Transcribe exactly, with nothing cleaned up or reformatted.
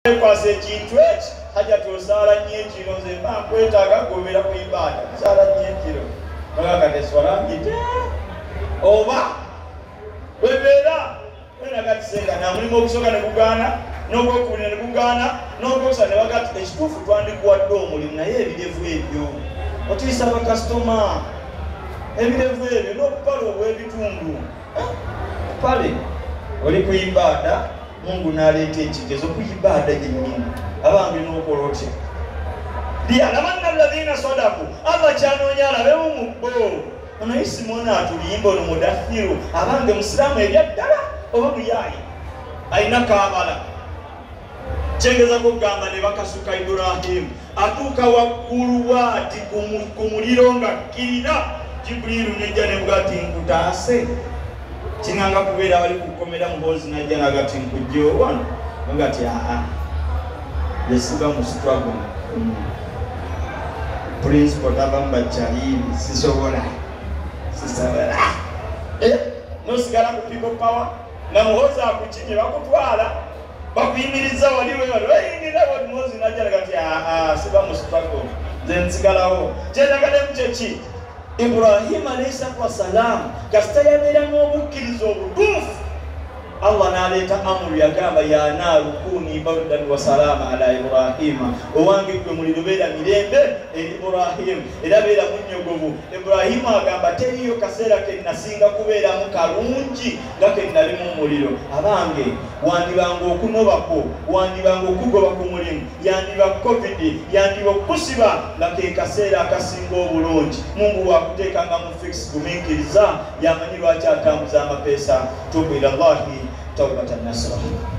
kwase ekintu eki hajja tosala nnyo ekiro nze mba nkwetaaga gobera ku ibada sala nnyo ekiro naga teswala ngite oba webera wena gatisenga na mulimu okusoka ne kugaana n'ogwokubiri ne kugaana n'ogwokusa ne bagati ekituufu twandikuwadde omulimu naye ebirevu ebyo otiisa bakasitoma ebirevu ebyo n'okupala obw'ebitundu pale oli ku ibada Mungu naleeta ekigezo ku ibada yennyini abange n'okola otya liyalamanna alladhina sadaku Allah kyanoonya alabemu mu bbo ono Isimona atuliyimba ono mudathiru abange musiraamu ebyaddala oba muyaayi alina kaabala kyengeza kugamba ne bakasuka Ibrahimu atuuka waggulu waati ku muliro nga kkirira Jibrilu nejja ne bwati nkutaase Chinanga kubeera bali kukomera mbozi najja nagati nkujjo wano ngati aa yesiba mu struggle mm. Principal tabamba chali sisobola sisobola eh no sigala ku people power na muhoza akuchinye bakutwala bakuyimiriza waliwe wali wayingira wali mozi najja nagati aa siba mu struggle then sigalawo chenagale mchechi Ibrahim alayhi salam kasita yabeera n'obukkiriza obutuufu Allah n'aleeta amuru yagamba ya naaru kuni bardan wa salama ala Ibrahima owange gwe muliro beera mirembe eri Ibrahim era beera munnyogovu Ibrahim agamba teriyo kaseera ke nasinga kubeeramu kalungi nga ke nali mu muliro abange wandibanga okunobako wandibanga okugoba ku mulimu yandiba covid yandiba okusiba nga ke kaseera akasinga obulungi Mungu wakuteekanga mu fix gumiikiriza yamanyi lwaki atambuza amapeesa tubu ila Allahi tawbatan nasuha.